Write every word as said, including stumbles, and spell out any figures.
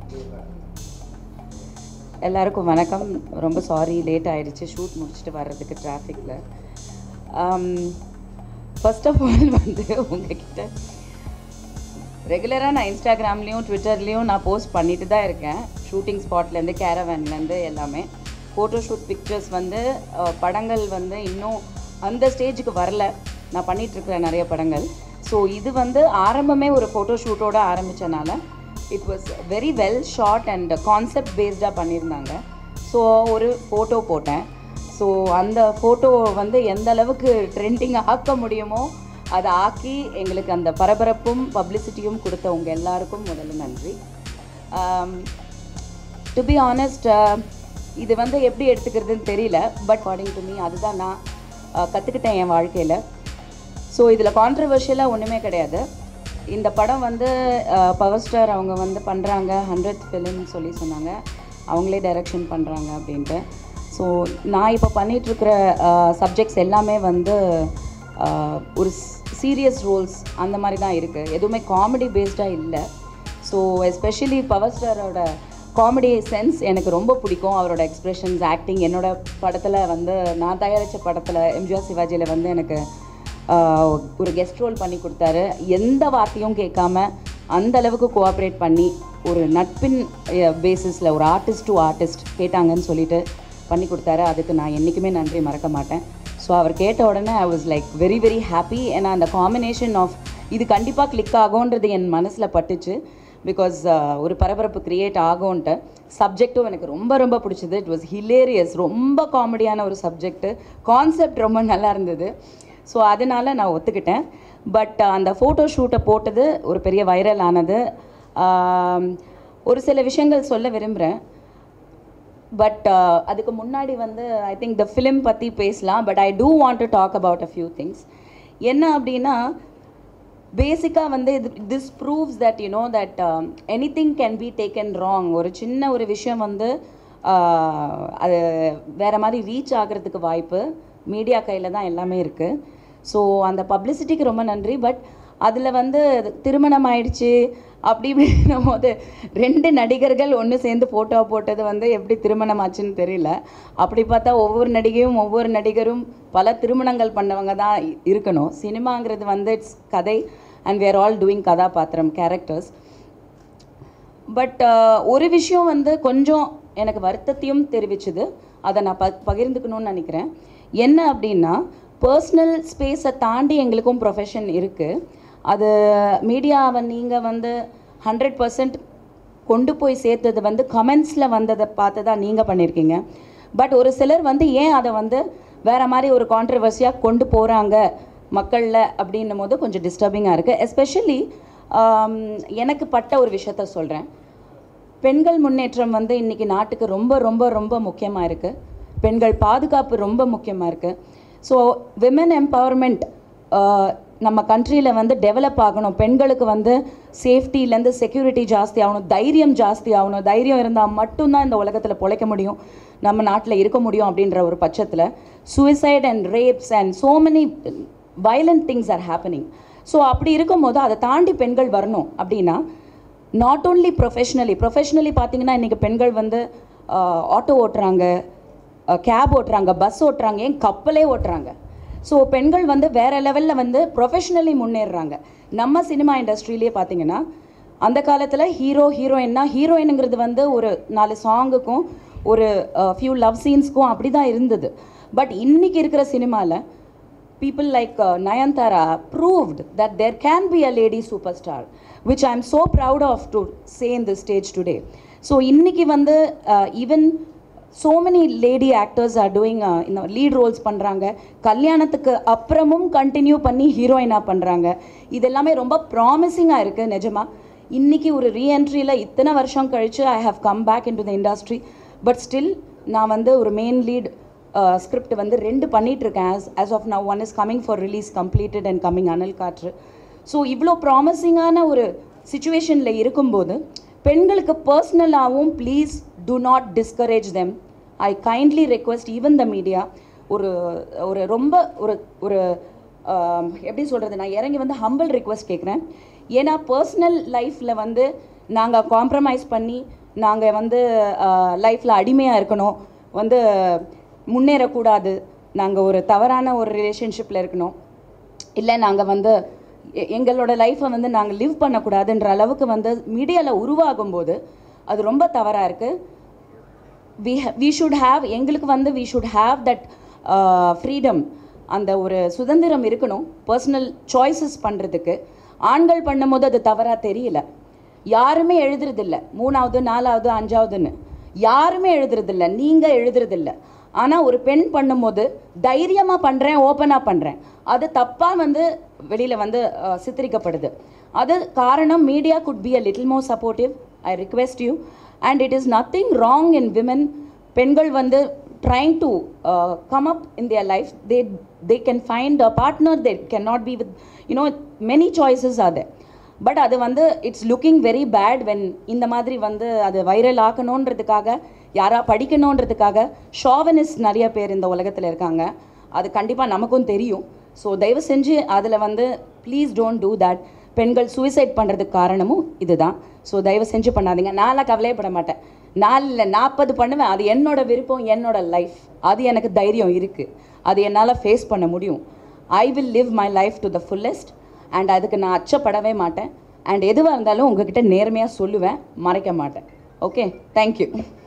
எல்லாருக்கும் வணக்கம். ரொம்ப சாரி லேட் ஆகிடுச்சு ஷூட் முடிச்சுட்டு வர்றதுக்கு டிராஃபிக்கில். ஃபர்ஸ்ட் ஆஃப் ஆல் வந்து உங்ககிட்ட ரெகுலராக நான் இன்ஸ்டாகிராம்லேயும் ட்விட்டர்லேயும் நான் போஸ்ட் பண்ணிட்டு தான் இருக்கேன். ஷூட்டிங் ஸ்பாட்லேருந்து கேரவேன்லேருந்து எல்லாமே ஃபோட்டோ ஷூட் பிக்சர்ஸ் வந்து படங்கள் வந்து இன்னும் அந்த ஸ்டேஜுக்கு வரல. நான் பண்ணிகிட்ருக்கிறேன் நிறைய படங்கள். ஸோ இது வந்து ஆரம்பமே ஒரு ஃபோட்டோ ஷூட்டோடு ஆரம்பித்தனால it was very well shot and concept பேஸ்டாக பண்ணியிருந்தாங்க. ஸோ ஒரு ஃபோட்டோ போட்டேன். ஸோ அந்த ஃபோட்டோ வந்து எந்த அளவுக்கு ட்ரெண்டிங் ஆக்க முடியுமோ அதை ஆக்கி எங்களுக்கு அந்த பரபரப்பும் பப்ளிசிட்டியும் கொடுத்தவங்க எல்லாருக்கும் முதல்ல நன்றி. டு பி ஆனஸ்ட், இது வந்து எப்படி எடுத்துக்கிறதுன்னு தெரியல. பட் அக்கார்டிங் டு மீ அதுதான் நான் கற்றுக்கிட்டேன் என் வாழ்க்கையில். ஸோ இதில் கான்ட்ரவர்ஷியலாக ஒன்றுமே கிடையாது. இந்த படம் வந்து பவர் ஸ்டார் அவங்க வந்து பண்ணுறாங்க, ஹண்ட்ரட் ஃபிலிம்னு சொல்லி சொன்னாங்க, அவங்களே டைரக்ஷன் பண்ணுறாங்க அப்படின்ட்டு. ஸோ நான் இப்போ பண்ணிகிட்ருக்கிற சப்ஜெக்ட்ஸ் எல்லாமே வந்து ஒரு சீரியஸ் ரோல்ஸ் அந்த மாதிரி தான் இருக்குது, எதுவுமே காமெடி பேஸ்டாக இல்லை. ஸோ எஸ்பெஷலி பவர் ஸ்டாரோட காமெடி சென்ஸ் எனக்கு ரொம்ப பிடிக்கும். அவரோட எக்ஸ்ப்ரெஷன்ஸ், ஆக்டிங். என்னோடய படத்தில் வந்து நான் தயாரித்த படத்தில் எம்ஜிஆர் சிவாஜியில் வந்து எனக்கு ஒரு கெஸ்ட் ரோல் பண்ணி கொடுத்தாரு. எந்த வார்த்தையும் கேட்காம அந்த அளவுக்கு கோஆப்ரேட் பண்ணி ஒரு நட்பின் பேசிஸில் ஒரு ஆர்டிஸ்ட் டு ஆர்டிஸ்ட் கேட்டாங்கன்னு சொல்லிட்டு பண்ணி கொடுத்தாரு. அதுக்கு நான் என்றைக்குமே நன்றி மறக்க மாட்டேன். ஸோ அவர் கேட்ட உடனே I was like very very happy. ஏன்னா அந்த காம்பினேஷன் ஆஃப் இது கண்டிப்பாக கிளிக் ஆகும்ன்றது என் மனசில் பட்டுச்சு. பிகாஸ் ஒரு பரபரப்பு க்ரியேட் ஆகும்ன்ட்டு. சப்ஜெக்டும் எனக்கு ரொம்ப ரொம்ப பிடிச்சது. It was hilarious. ரொம்ப காமெடியான ஒரு சப்ஜெக்ட்டு, கான்செப்ட் ரொம்ப நல்லா இருந்தது. ஸோ அதனால் நான் ஒத்துக்கிட்டேன். பட் அந்த ஃபோட்டோ ஷூட்டை போட்டது ஒரு பெரிய வைரல் ஆனது. ஒரு சில விஷயங்கள் சொல்ல விரும்புகிறேன். பட் அதுக்கு முன்னாடி வந்து ஐ திங்க் த ஃபிலிம் பற்றி பேசலாம். But I do want to talk about a few things. என்ன அப்படின்னா, பேசிக்காக வந்து இது this proves that you know that anything can be taken wrong. ஒரு சின்ன ஒரு விஷயம் வந்து அது வேறு மாதிரி ரீச் ஆகிறதுக்கு வாய்ப்பு மீடியா கையில் தான் எல்லாமே இருக்குது. ஸோ அந்த பப்ளிசிட்டிக்கு ரொம்ப நன்றி. பட் அதில் வந்து திருமணம் ஆயிடுச்சு அப்படி இப்படின்னும் போது ரெண்டு நடிகர்கள் ஒன்று சேர்ந்து ஃபோட்டோ போட்டது வந்து எப்படி திருமணம் ஆச்சுன்னு தெரியல. அப்படி பார்த்தா ஒவ்வொரு நடிகையும் ஒவ்வொரு நடிகரும் பல திருமணங்கள் பண்ணவங்க தான் இருக்கணும். சினிமாங்கிறது வந்து இட்ஸ் கதை and we are all doing கதாபாத்திரம், கேரக்டர்ஸ். பட் ஒரு விஷயம் வந்து கொஞ்சம் எனக்கு வருத்தத்தையும் தெரிவிச்சுது. அதை நான் ப பகிர்ந்துக்கணும்னு நினைக்கிறேன். என்ன அப்படின்னா, பர்சனல் ஸ்பேஸை தாண்டி எங்களுக்கும் ப்ரொஃபஷன் இருக்குது. அது மீடியாவை நீங்கள் வந்து ஹண்ட்ரட் பர்சன்ட் கொண்டு போய் சேர்த்தது வந்து கமெண்ட்ஸில் வந்ததை பார்த்து தான் நீங்கள் பண்ணியிருக்கீங்க. பட் ஒரு சிலர் வந்து ஏன் அதை வந்து வேறு மாதிரி ஒரு கான்ட்ரவர்சியாக கொண்டு போகிறாங்க மக்களில் அப்படின்னும் போது கொஞ்சம் டிஸ்டர்பிங்காக இருக்குது. எஸ்பெஷலி எனக்கு பட்ட ஒரு விஷயத்த சொல்கிறேன். பெண்கள் முன்னேற்றம் வந்து இன்றைக்கி நாட்டுக்கு ரொம்ப ரொம்ப ரொம்ப முக்கியமாக இருக்குது. பெண்கள் பாதுகாப்பு ரொம்ப முக்கியமாக இருக்குது. ஸோ விமன் எம்பவர்மெண்ட் நம்ம கண்ட்ரியில் வந்து டெவலப் ஆகணும். பெண்களுக்கு வந்து சேஃப்டிலேருந்து செக்யூரிட்டி ஜாஸ்தி ஆகணும், தைரியம் ஜாஸ்தி ஆகணும். தைரியம் இருந்தால் மட்டும்தான் இந்த உலகத்தில் பிழைக்க முடியும், நம்ம நாட்டில் இருக்க முடியும். அப்படின்ற ஒரு பட்சத்தில் suicide and rapes and so many violent things are happening. So அப்படி இருக்கும்போது அதை தாண்டி பெண்கள் வரணும் அப்படின்னா, நாட் ஓன்லி ப்ரொஃபஷ்னலி ப்ரொஃபஷ்னலி பார்த்தீங்கன்னா இன்றைக்கி பெண்கள் வந்து ஆட்டோ ஓட்டுறாங்க, கேப் ஓட்டுறாங்க, பஸ் ஓட்டுறாங்க, ஏன் கப்பலே ஓட்டுறாங்க. ஸோ பெண்கள் வந்து வேறு லெவலில் வந்து ப்ரொஃபஷ்னலி முன்னேறுறாங்க. நம்ம சினிமா இண்டஸ்ட்ரியிலே பார்த்தீங்கன்னா அந்த காலத்தில் ஹீரோ ஹீரோயின்னா ஹீரோயினுங்கிறது வந்து ஒரு நாலு சாங்குக்கும் ஒரு ஃபியூ லவ் சீன்ஸ்க்கும் அப்படி தான் இருந்தது. பட் இன்றைக்கி இருக்கிற சினிமாவில் people like uh, Nayanthara proved that there can be a lady superstar, which I am so proud of to say in this stage today. So இன்னைக்கு வந்து uh, even so many lady actors are doing uh, you know, lead roles பண்ணுறாங்க. கல்யாணத்துக்கு அப்புறமும் continue பண்ணி ஹீரோயினாக பண்ணுறாங்க. இது எல்லாமே ரொம்ப ப்ராமிசிங்காக இருக்குது நிஜமாக. இன்றைக்கி ஒரு ரீஎன்ட்ரியில் இத்தனை வருஷம் கழித்து I have come back in to the industry. But still நான் வந்து ஒரு மெயின் லீட் ஸ்கிரிப்ட் வந்து ரெண்டு பண்ணிகிட்ருக்கேன். As as of now one is coming for release, completed and coming Anal Kaatru. So இவ்வளோ ப்ராமிசிங்கான ஒரு சிச்சுவேஷனில் இருக்கும்போது பெண்களுக்கு பர்சனலாகவும் please do not discourage them. I kindly request even the media ஒரு ஒரு ரொம்ப ஒரு ஒரு எப்படி சொல்கிறது, நான் இறங்கி வந்து ஹம்பிள் ரிக்வெஸ்ட் கேட்குறேன். ஏன்னா பர்சனல் லைஃப்பில் வந்து நாங்கள் காம்ப்ரமைஸ் பண்ணி நாங்கள் வந்து லைஃப்பில் அடிமையாக இருக்கணும், வந்து முன்னேறக்கூடாது, நாங்கள் ஒரு தவறான ஒரு ரிலேஷன்ஷிப்பில் இருக்கணும், இல்லை நாங்கள் வந்து எங்களோட லைஃப்பை வந்து நாங்கள் லிவ் பண்ணக்கூடாதுன்ற அளவுக்கு வந்து மீடியாவில் உருவாகும் போது அது ரொம்ப தவறாக இருக்குது. வி வி ஷுட் ஹாவ் எங்களுக்கு வந்து we should have that freedom, அந்த ஒரு சுதந்திரம் இருக்கணும் பர்சனல் சாய்ஸஸ் பண்ணுறதுக்கு. ஆண்கள் பண்ணும்போது அது தவறாக தெரியல. யாருமே எழுதுறதில்ல மூணாவது நாலாவது அஞ்சாவதுன்னு, யாருமே எழுதுறதில்ல, நீங்கள் எழுதுறதில்ல. ஆனால் ஒரு பெண் பண்ணும்போது தைரியமாக பண்ணுறேன், ஓப்பனாக பண்ணுறேன், அது தப்பாக வந்து வெளியில் வந்து சித்தரிக்கப்படுது. அது காரணம் media could be a little more supportive, I request you. And it is nothing wrong in women. பெண்கள் வந்து trying to uh, come up in their life, they they can find a partner, they cannot be with, you know, many choices are there. But அது வந்து it's looking very bad when இந்த மாதிரி வந்து அது viral ஆக்கணுன்றதுக்காக, யாரா படிக்கணுன்றதுக்காக chauvinist நிறைய பேர் இந்த உலகத்தில் இருக்காங்க. அது கண்டிப்பாக நமக்கும் தெரியும். ஸோ தயவு செஞ்சு அதில் வந்து ப்ளீஸ் டோன்ட் டூ தட். பெண்கள் சூசைட் பண்ணுறதுக்கு காரணமும் இதுதான். ஸோ தயவு செஞ்சு பண்ணாதீங்க. நான்லாம் கவலையப்பட மாட்டேன், நாலில் நாற்பது பண்ணுவேன். அது என்னோட விருப்பம், என்னோட லைஃப், அது எனக்கு தைரியம் இருக்குது, அது என்னால் ஃபேஸ் பண்ண முடியும். I will live my life to the fullest. And அதுக்கு நான் அச்சப்படவே மாட்டேன். அண்ட் எதுவாக இருந்தாலும் உங்ககிட்ட நேர்மையாக சொல்லுவேன், மறைக்க மாட்டேன். Okay, thank you.